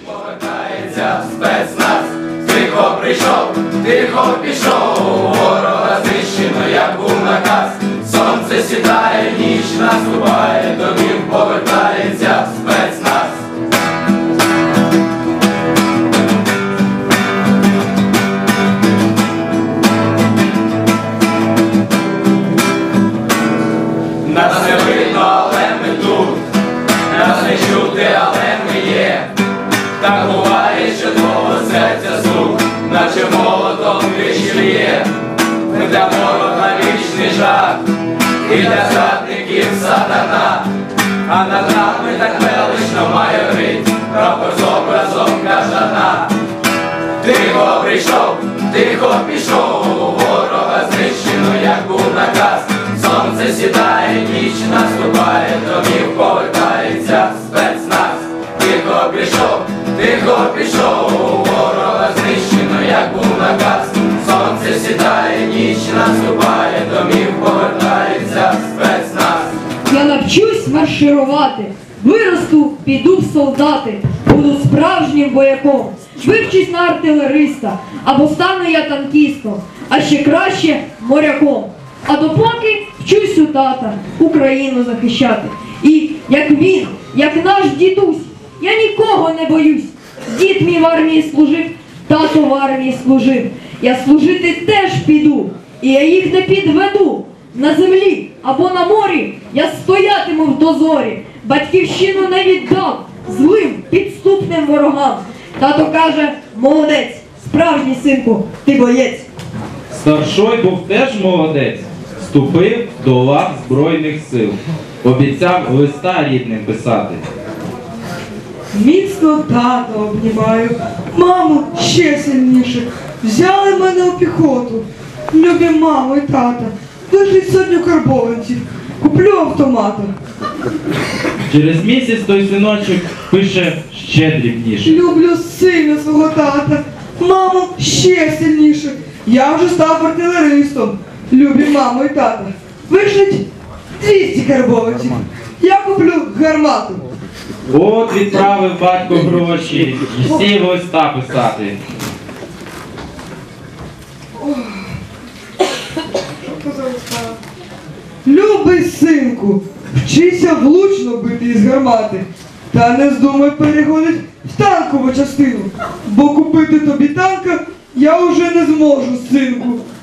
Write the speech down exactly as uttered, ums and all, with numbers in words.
Повертається спецназ, тихо прийшов, тихо пішов, ворога знищено, як був наказ. Сонце сідає, ніч наступає, домів повертається спецназ. Нас не видно, але ми тут, нас не чути, але ми є. Так буває, що твого серця звук, наче молотом тричі лє. Ми для ворога вічний жах, і для зрадників сатана. А над нами так велично майорить прапор з образом кажана. Тихо прийшов, тихо пішов, ворога знищено, як був наказ. Сонце сідає, ніч наступає, домів повертається спецназ. Тихо прийшов, тихо пішов, ворога знищено, як був наказ. Сонце сідає, ніч наступає, домів повертається спецназ. Я навчусь марширувати, виросту, піду в солдати, буду справжнім вояком, вивчусь на артилериста, або стану я танкістом, а ще краще моряком. А допоки вчусь у тата Україну захищати. І як він, як наш дідусь, я нікого не боюсь. Дід мій в армії служив, тато в армії служив. Я служити теж піду, і я їх не підведу. На землі або на морі я стоятиму в дозорі. Батьківщину не віддам злим підступним ворогам. Тато каже: молодець, справжній синку, ти боєць. Старшой був теж молодець, вступив до лав Збройних сил, обіцяв листа рідним писати. Міцно тата обнімаю, маму ще сильніше. Взяли мене у піхоту. Любі мамо і тата, вишліть сотню карбованців, куплю автомата. Через місяць той синочок пише ще дрібніше. Люблю сильно свого тата, маму ще сильніше. Я вже став артилеристом. Любі мамо і тата, вишліть двісті карбованців, я куплю гармату. От відправив батько гроші і сів листа писати. Любий синку, вчися влучно бити із гармати, та не здумай переходить в танкову частину, бо купити тобі танка я уже не зможу, синку.